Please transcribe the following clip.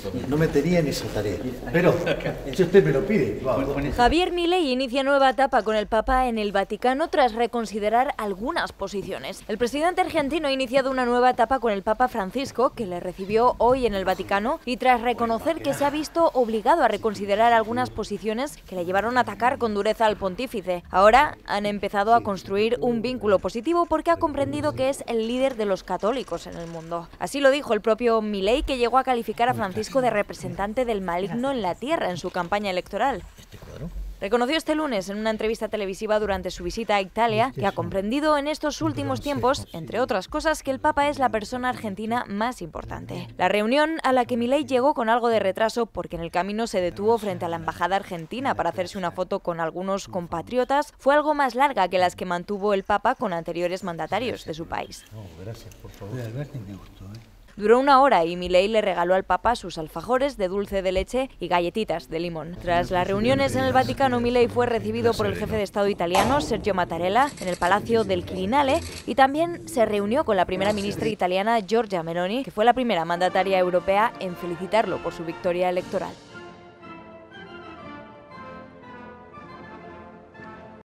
no me tenía en esa tarea. Pero, si usted me lo pide, vamos. Javier Milei inicia nueva etapa con el Papa en el Vaticano tras reconsiderar algunas posiciones. El presidente argentino ha iniciado una nueva etapa con el Papa Francisco, que le recibió hoy en el Vaticano, y tras reconocer que se ha visto obligado a reconsiderar algunas posiciones que le llevaron a atacar con dureza al pontífice. Ahora han empezado a construir un vínculo positivo porque ha comprendido que es el líder de los católicos en el mundo. Así lo dijo el propio Milei, que llegó a calificar a Francisco de representante del maligno en la tierra en su campaña electoral. Reconoció este lunes en una entrevista televisiva durante su visita a Italia que ha comprendido en estos últimos tiempos, entre otras cosas, que el Papa es la persona argentina más importante. La reunión a la que Milei llegó con algo de retraso porque en el camino se detuvo frente a la embajada argentina para hacerse una foto con algunos compatriotas fue algo más larga que las que mantuvo el Papa con anteriores mandatarios de su país. Gracias, por favor. Duró 1 hora y Milei le regaló al Papa sus alfajores de dulce de leche y galletitas de limón. Tras las reuniones en el Vaticano, Milei fue recibido por el jefe de Estado italiano, Sergio Mattarella, en el Palacio del Quirinale, y también se reunió con la primera ministra italiana, Giorgia Meloni, que fue la primera mandataria europea en felicitarlo por su victoria electoral.